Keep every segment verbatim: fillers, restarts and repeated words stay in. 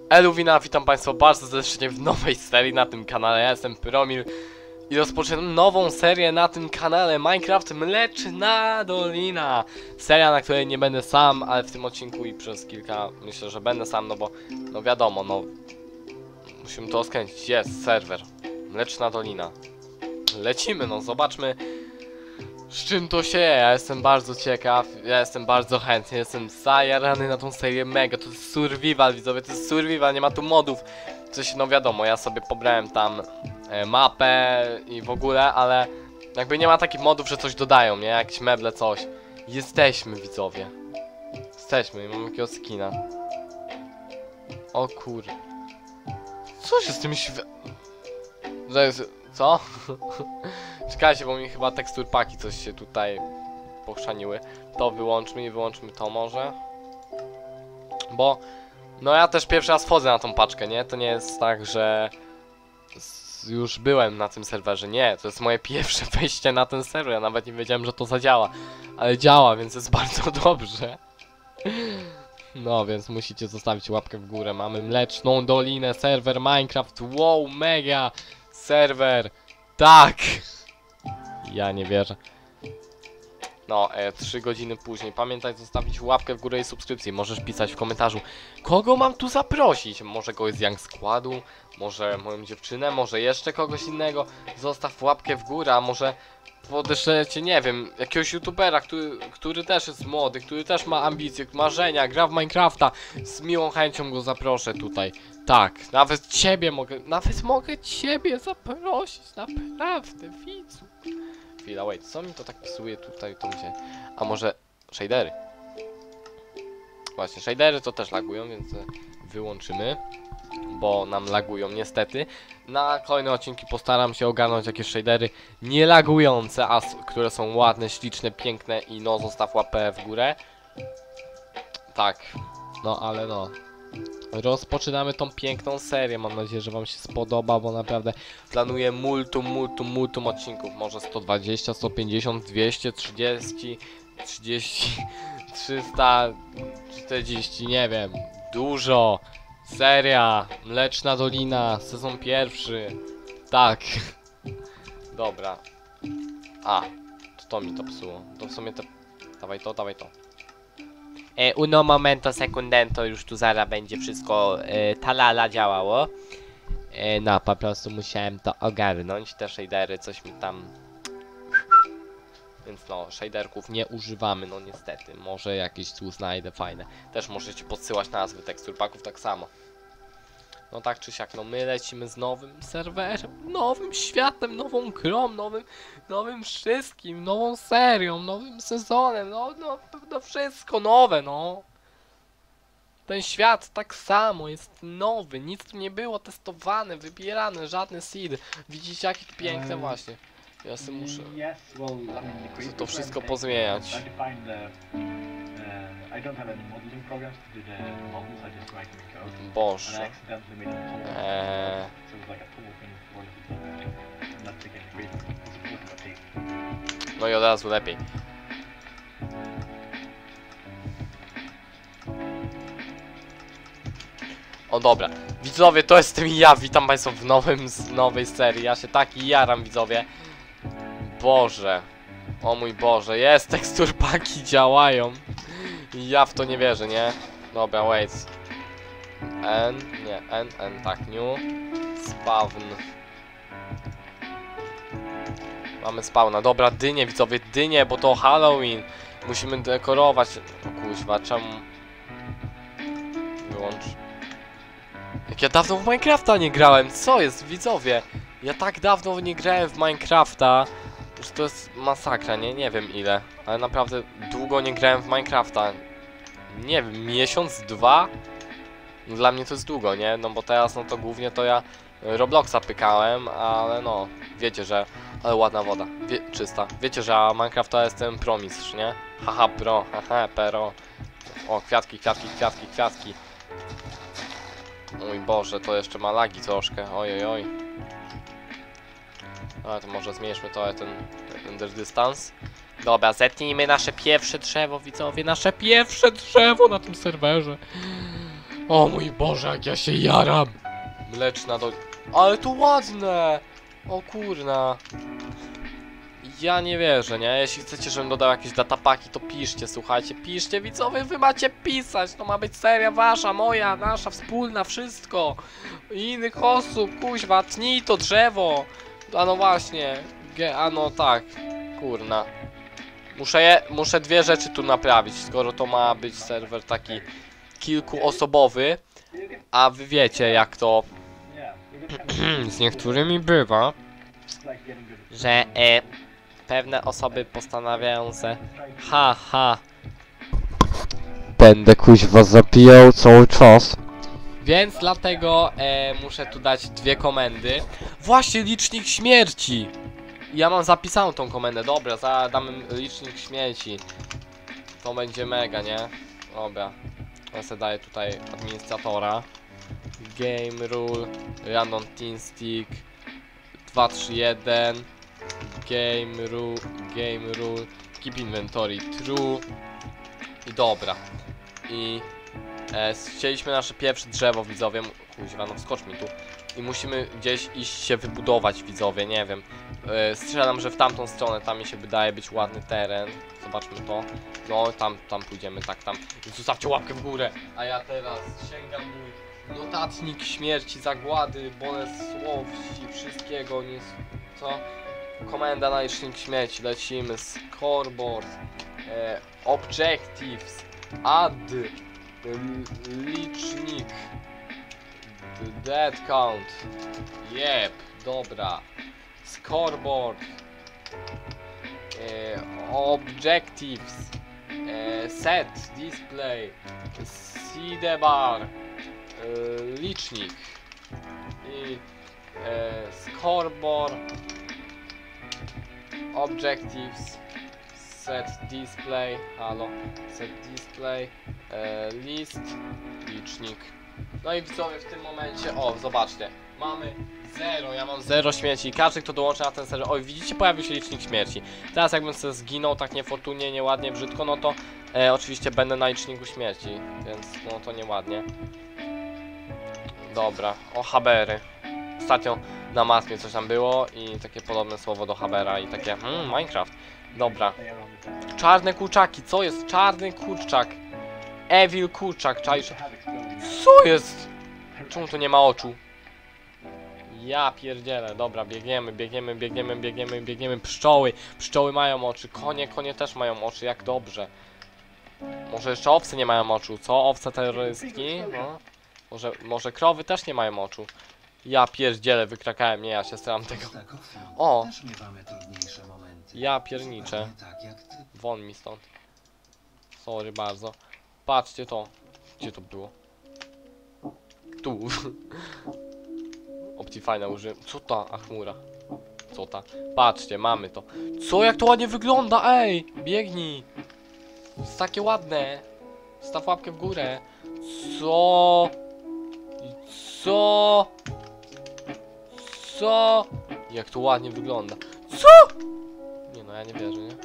Eluwina, witam Państwa bardzo serdecznie w nowej serii na tym kanale. Ja jestem Pyromil i rozpoczynam nową serię na tym kanale Minecraft Mleczna Dolina. Seria, na której nie będę sam, ale w tym odcinku i przez kilka myślę, że będę sam, no bo no wiadomo, no musimy to skręcić. Jest serwer Mleczna Dolina. Lecimy, no zobaczmy z czym to się je. Ja jestem bardzo ciekaw, ja jestem bardzo chętny, jestem zajarany na tą serię mega. To jest survival, widzowie, to jest survival, nie ma tu modów. Coś, no wiadomo, ja sobie pobrałem tam e, mapę i w ogóle, ale jakby nie ma takich modów, że coś dodają, nie? Jakieś meble, coś. Jesteśmy, widzowie. Jesteśmy i mamy jakiegoś skina. O kur... Co się z tym świe... Co? Czekajcie, bo mi chyba teksturpaki coś się tutaj pochrzaniły. To wyłączmy i wyłączmy to może. Bo no ja też pierwszy raz wchodzę na tą paczkę, nie? To nie jest tak, że już byłem na tym serwerze. Nie, to jest moje pierwsze wejście na ten serwer. Ja nawet nie wiedziałem, że to zadziała. Ale działa, więc jest bardzo dobrze. No, więc musicie zostawić łapkę w górę. Mamy Mleczną Dolinę, serwer Minecraft. Wow, mega serwer. Tak. Ja nie wierzę. No, e, trzy godziny później. Pamiętaj zostawić łapkę w górę i subskrypcję. Możesz pisać w komentarzu, kogo mam tu zaprosić. Może kogoś z Young Składu, może moją dziewczynę, może jeszcze kogoś innego. Zostaw łapkę w górę, a może podeszlecie, nie wiem, jakiegoś youtubera, który, który też jest młody, który też ma ambicje, marzenia, gra w Minecrafta. Z miłą chęcią go zaproszę tutaj. Tak, nawet ciebie mogę, nawet mogę ciebie zaprosić, naprawdę, widzu. Chwila, wait, co mi to tak psuje tutaj, to mi się... A może shadery? Właśnie, shadery to też lagują, więc wyłączymy, bo nam lagują niestety. Na kolejne odcinki postaram się ogarnąć jakieś shadery nie lagujące, a które są ładne, śliczne, piękne i no, zostaw łapę w górę. Tak, no ale no. Rozpoczynamy tą piękną serię, mam nadzieję, że wam się spodoba, bo naprawdę planuję multum, multum, multum odcinków. Może sto dwadzieścia, sto pięćdziesiąt, dwieście trzydzieści, trzydzieści, trzysta czterdzieści, nie wiem. Dużo. Seria Mleczna Dolina, sezon pierwszy. Tak. Dobra. A, to, to mi to psuło. To w sumie te... Dawaj to, dawaj to. E, uno momento secundento, już tu zaraz będzie wszystko e, talala działało. E, no, po prostu musiałem to ogarnąć, te shadery, coś mi tam... Więc no, shaderków nie używamy, no niestety. Może jakieś tu znajdę fajne. Też możecie podsyłać nazwy teksturpaków tak samo. No tak czy siak, no my lecimy z nowym serwerem, nowym światem, nową grą, nowym, nowym wszystkim, nową serią, nowym sezonem, no, no, no wszystko nowe, no. Ten świat tak samo jest nowy, nic tu nie było testowane, wybierane, żadne seed. Widzicie jakie to piękne um, właśnie. Ja sobie muszę yes, well, I mean, to wszystko pozmieniać. I don't have any modeling programs to do the models, I just write them in code. Boże. And I accidentally made them tall. Eee. So it was like a tall thing for the I'm not taking the credit for supporting the team. No i od razu lepiej. O dobra, widzowie, to jestem ja, witam państwa w nowym, z nowej serii. Ja się taki jaram, widzowie. Boże. O mój Boże, jest, teksturpaki działają. Ja w to nie wierzę, nie? Dobra, wait. N, nie, N, N, tak, new. Spawn. Mamy spawna, dobra, dynie, widzowie, dynie, bo to Halloween. Musimy dekorować. O kuźwa, czemu? Wyłącz. Jak ja dawno w Minecrafta nie grałem, co jest, widzowie? Ja tak dawno nie grałem w Minecrafta, że to jest masakra, nie? Nie wiem ile, ale naprawdę długo nie grałem w Minecrafta. Nie wiem, miesiąc, dwa? No dla mnie to jest długo, nie? No bo teraz no to głównie to ja Robloxa pykałem, ale no, wiecie, że... Ale ładna woda, Wie, czysta. Wiecie, że Minecraft to jestem promistrz, nie? Haha, pro, haha, pero. O, kwiatki, kwiatki, kwiatki, kwiatki. Mój Boże, to jeszcze ma lagi troszkę, oj, oj, oj. Ale to może zmniejszmy to ten render dystans. Dobra, zetnijmy nasze pierwsze drzewo, widzowie, nasze pierwsze drzewo na tym serwerze. O mój Boże, jak ja się jaram! Mleczna do... Ale to ładne! O kurna. Ja nie wierzę, nie? Jeśli chcecie, żebym dodał jakieś datapaki, to piszcie, słuchajcie, piszcie, widzowie, wy macie pisać, to ma być seria wasza, moja, nasza, wspólna, wszystko. I innych osób, kuźwa, tnij to drzewo. A no właśnie, Ge a no tak, kurna. Muszę je, muszę dwie rzeczy tu naprawić, skoro to ma być serwer taki kilkuosobowy, a wy wiecie jak to z niektórymi bywa, że e, pewne osoby postanawiają, że ha ha będę kuźwa zabijał cały czas. Więc dlatego e, muszę tu dać dwie komendy. Właśnie licznik śmierci. Ja mam zapisaną tą komendę, dobra, zadamy licznik śmierci. To będzie mega, nie? Dobra. Ja sobie daję tutaj administratora. Game rule, random team stick, dwa trzy jeden. Game rule, game rule, keep inventory true. I dobra. I e, chcieliśmy nasze pierwsze drzewo, widzowie. Kuźwa, no wskocz mi tu. I musimy gdzieś iść się wybudować, widzowie, nie wiem. E, strzelam, że w tamtą stronę, tam mi się wydaje być ładny teren. Zobaczmy to. No, tam, tam pójdziemy, tak, tam. Więc zostawcie łapkę w górę. A ja teraz sięgam mój notatnik śmierci, zagłady, bolesłości, wszystkiego, nie... Co? Komenda na licznik śmierci, lecimy. Scoreboard, e, objectives, add, licznik, dead count, jep, dobra, scoreboard, e, objectives, e, set, display, see the bar, e, licznik i e, scoreboard, objectives, set display, halo, set display, e, list, licznik. No i widzowie w tym momencie, o zobaczcie, mamy zero, ja mam zero śmierci i każdy kto dołączy na ten serwer, oj widzicie, pojawił się licznik śmierci. Teraz jakbym sobie zginął tak niefortunnie, nieładnie, brzydko, no to e, oczywiście będę na liczniku śmierci, więc no to nieładnie. Dobra, o habery. Ostatnio na matmie coś tam było i takie podobne słowo do habera i takie hmm, Minecraft. Dobra. Czarne kurczaki, co jest? Czarny kurczak. Evil kurczak, czaisz? Co jest? Czemu tu nie ma oczu? Ja pierdzielę, dobra, biegniemy, biegniemy, biegniemy, biegniemy, biegniemy. Pszczoły, pszczoły mają oczy, konie, konie też mają oczy, jak dobrze. Może jeszcze owce nie mają oczu, co? Owce terrorystki? No. Może, może krowy też nie mają oczu. Ja pierdzielę, wykrakałem, nie, ja się staram tego. O! Ja pierniczę. Won mi stąd. Sorry bardzo. Patrzcie to. Gdzie to było? Tu. Optifine użyłem. Co ta? A chmura. Co ta? Patrzcie, mamy to. Co? Jak to ładnie wygląda, ej! Biegnij! Jest takie ładne. Staw łapkę w górę. Co? Co? Co? Jak to ładnie wygląda. Co? Nie no, ja nie wierzę, nie?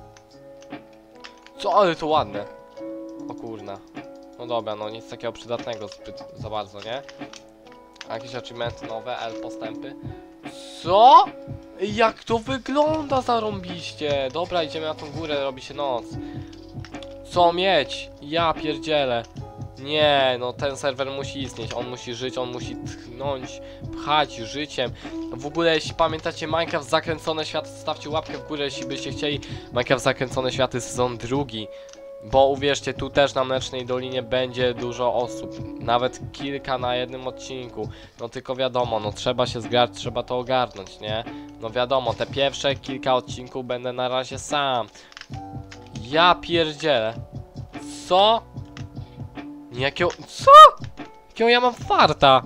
Co? Ale to ładne. O kurna. No dobra, no nic takiego przydatnego zbyt za bardzo, nie? A jakieś achievementy nowe, L postępy. Co? Jak to wygląda zarąbiście. Dobra, idziemy na tą górę, robi się noc. Co mieć? Ja pierdzielę. Nie, no ten serwer musi istnieć, on musi żyć, on musi tchnąć, pchać życiem. W ogóle jeśli pamiętacie Minecraft Zakręcone Światy, stawcie łapkę w górę, jeśli byście chcieli Minecraft Zakręcone Światy sezon drugi. Bo uwierzcie, tu też na Mlecznej Dolinie będzie dużo osób, nawet kilka na jednym odcinku. No tylko wiadomo, no trzeba się zgrać, trzeba to ogarnąć, nie? No wiadomo, te pierwsze kilka odcinków będę na razie sam. Ja pierdzielę. Co? Jakiego... Co? Jakiego ja mam farta?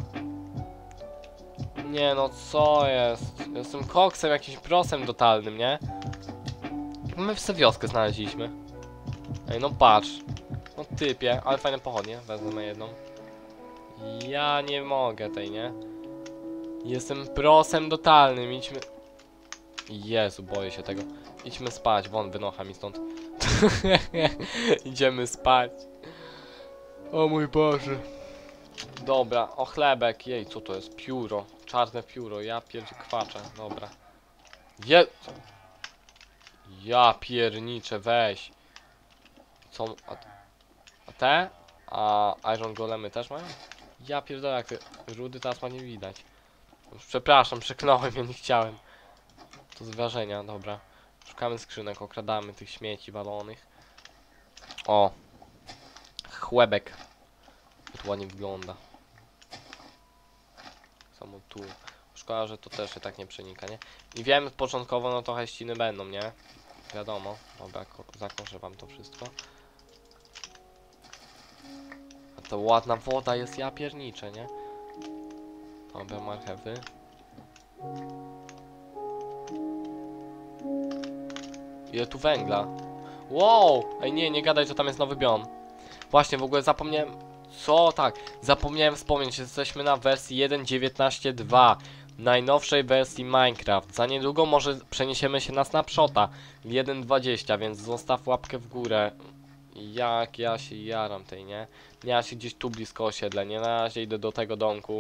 Nie no, co jest? Jestem koksem, jakimś prosem totalnym, nie? My w sobie wioskę znaleźliśmy. Ej, no patrz. No typie, ale fajne pochodnie. Wezmę jedną. Ja nie mogę tej, nie? Jestem prosem totalnym, idźmy... Jezu, boję się tego. Idźmy spać, won, wynocha mi stąd. Idziemy spać. O mój Boże. Dobra, o chlebek, jej, co to jest? Pióro, czarne pióro, ja pierdzie kwaczę, dobra. Je... Ja pierniczę, weź. Co... A, a te? A Iron Golemy też mają? Ja pierdolę, jak te rudy teraz ma nie widać. Już przepraszam, przekląłem, ja nie chciałem. To z wrażenia, dobra. Szukamy skrzynek, okradamy tych śmieci walonych. O! Chłebek. To ładnie wygląda. Samo tu. Szkoda, że to też się tak nie przenika, nie? I wiem, początkowo no trochę ściny będą, nie? Wiadomo. Dobra, zakoszę wam to wszystko. A to ładna woda jest, ja pierniczę, nie? Dobra, marchewy. Ile tu węgla? Wow! Ej, nie, nie gadaj, że tam jest nowy biom. Właśnie, w ogóle zapomniałem... Co? Tak, zapomniałem wspomnieć, że jesteśmy na wersji jeden dziewiętnaście dwa. Najnowszej wersji Minecraft. Za niedługo może przeniesiemy się na snapshota jeden dwadzieścia, więc zostaw łapkę w górę. Jak ja się jaram tej, nie? Ja się gdzieś tu blisko osiedla, nie? Na razie idę do tego domku.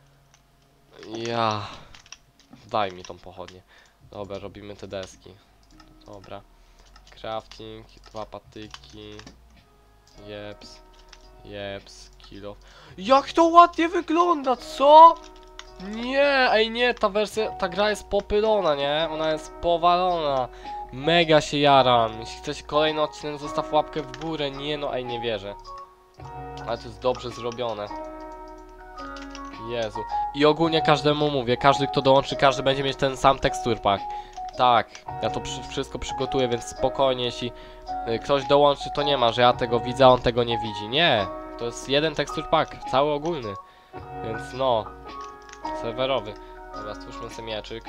Ja... Daj mi tą pochodnię. Dobra, robimy te deski. Dobra. Crafting, dwa patyki. Jeps. Jeps, kilo. Jak to ładnie wygląda, co? Nie, ej nie, ta wersja, ta gra jest popylona, nie? Ona jest powalona. Mega się jaram. Jeśli chcecie kolejny odcinek, zostaw łapkę w górę. Nie no, ej, nie wierzę. Ale to jest dobrze zrobione. Jezu. I ogólnie każdemu mówię, każdy kto dołączy, każdy będzie mieć ten sam tekstur pack. Tak, ja to przy, wszystko przygotuję, więc spokojnie, jeśli y, ktoś dołączy, to nie ma, że ja tego widzę, a on tego nie widzi. Nie, to jest jeden tekstur pack, cały ogólny. Więc no, serwerowy. Dobra, stwórzmy sobie mieczyk.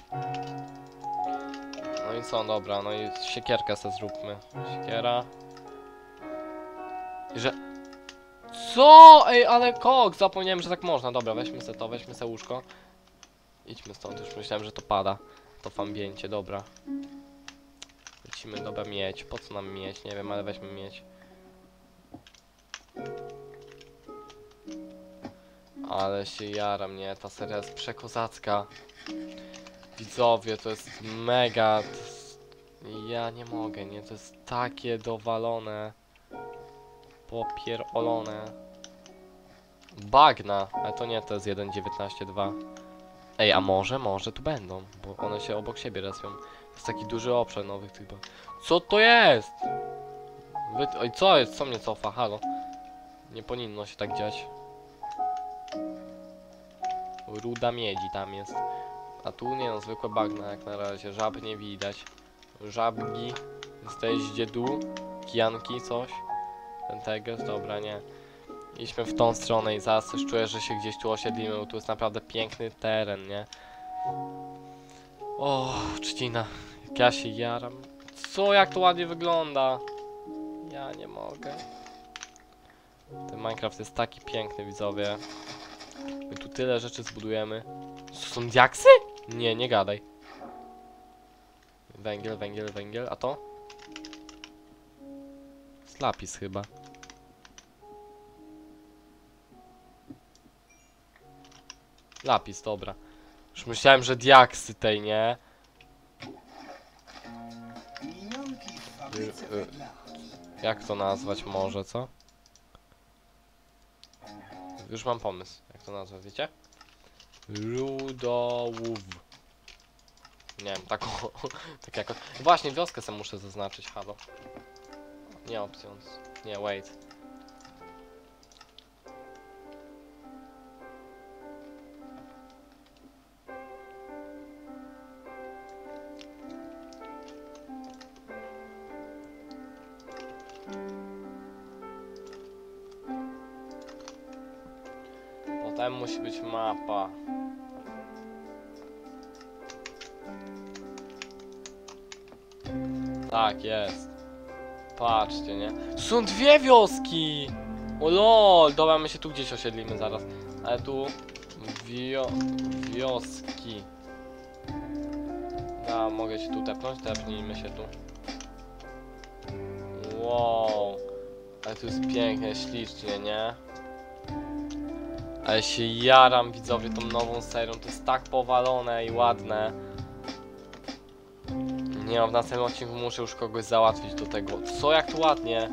No i co, dobra, no i siekierkę sobie zróbmy. Siekiera. I że... Co? Ej, ale kok, zapomniałem, że tak można. Dobra, weźmy sobie to, weźmy sobie łóżko. Idźmy stąd, już myślałem, że to pada. To fambięcie, dobra. Lecimy, dobra, mieć. Po co nam mieć? Nie wiem, ale weźmy mieć. Ale się jaram, nie? Ta seria jest przekozacka. Widzowie, to jest mega... To jest... Ja nie mogę, nie? To jest takie dowalone. Popierolone. Bagna, ale to nie, to jest jeden dziewiętnaście dwa. Ej, a może, może tu będą, bo one się obok siebie respią. To jest taki duży obszar nowych tych... Co to jest? Wy... Oj, co jest? Co mnie cofa? Halo? Nie powinno się tak dziać. Ruda miedzi tam jest. A tu nie no, zwykłe bagna jak na razie. Żab nie widać. Żabgi. Jesteś dziedu? Kijanki, coś? Ten teges? Dobra, nie. Idźmy w tą stronę i zaraz też czuję, że się gdzieś tu osiedlimy, bo tu jest naprawdę piękny teren, nie? O, trzcina. Jak ja się jaram. Co, jak to ładnie wygląda? Ja nie mogę. Ten Minecraft jest taki piękny, widzowie. My tu tyle rzeczy zbudujemy. To są diaksy? Nie, nie gadaj. Węgiel, węgiel, węgiel. A to? Jest lapis chyba. Lapis, dobra. Już myślałem, że diaksy tej, nie? Y, y, jak to nazwać może, co? Już mam pomysł, jak to nazwać, wiecie? Rudołów. Nie wiem, taką... tak jako... Właśnie, wioskę sobie muszę zaznaczyć, halo. Nie options. Nie, wait. Potem musi być mapa. Tak, jest. Patrzcie, nie? Są dwie wioski! O lol! Dobra, my się tu gdzieś osiedlimy zaraz. Ale tu... Wio... Wioski. Da, mogę się tu tepnąć? Tepnijmy się tu. Wow! Ale tu jest pięknie, ślicznie, nie? Ale się jaram, widzowie, tą nową serią. To jest tak powalone i ładne. Nie no, w następnym odcinku muszę już kogoś załatwić do tego. Co, jak to ładnie?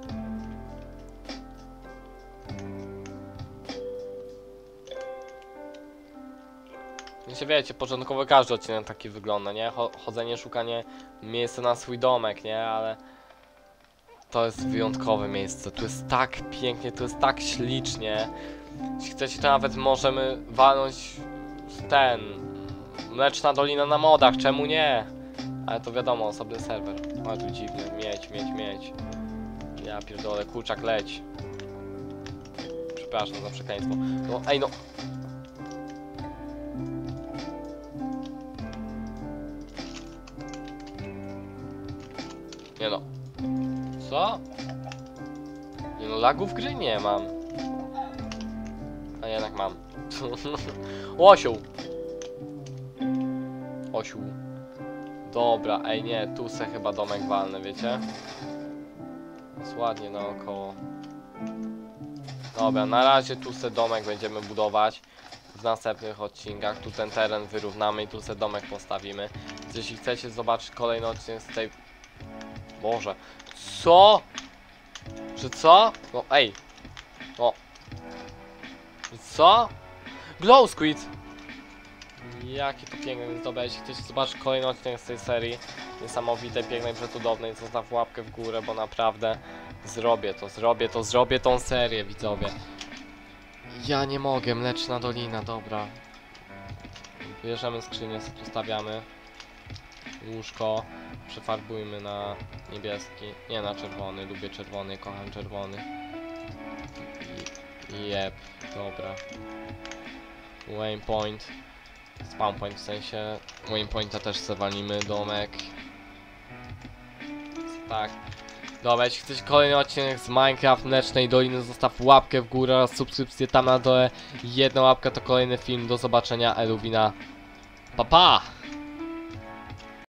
Nie się wiecie, początkowo każdy odcinek taki wygląda, nie? Cho chodzenie, szukanie miejsca na swój domek, nie? Ale to jest wyjątkowe miejsce. Tu jest tak pięknie, tu jest tak ślicznie. Jeśli chcecie, to nawet możemy walnąć ten Mleczna Dolina na modach, czemu nie? Ale to wiadomo, osobny serwer. Ale tu dziwnie, mieć, mieć, mieć. Ja pierdolę, kurczak leć. Przepraszam za przekleństwo. No, ej no. Nie no. Co? Nie no, lagów gry nie mam. A jednak mam. Osioł! Osiół. Dobra, ej nie, tu se chyba domek walny, wiecie? Jest ładnie naokoło. Dobra, na razie tu se domek będziemy budować. W następnych odcinkach tu ten teren wyrównamy i tu se domek postawimy. Więc jeśli chcecie zobaczyć kolejny odcinek z tej... Boże. Co? Że co? No ej. O. Co? Glow Squid! Jakie to piękne, więc dobra, jeśli chcecie zobaczyć kolejny odcinek z tej serii niesamowite, pięknej, przecudownej, zostaw łapkę w górę, bo naprawdę zrobię to, zrobię to, zrobię tą serię, widzowie. Ja nie mogę, Mleczna Dolina, dobra. Bierzemy skrzynię, postawiamy. Łóżko, przefarbujmy na niebieski, nie na czerwony, lubię czerwony, kocham czerwony. I, jeb, dobra. Waypoint. Spawn point, w sensie waypointa też se walimy, domek. Tak. Dobra, jeśli chcecie kolejny odcinek z Minecraft Mlecznej Doliny, zostaw łapkę w górę oraz subskrypcję tam na dole. Jedna łapka to kolejny film, do zobaczenia, Eluwina. Pa pa!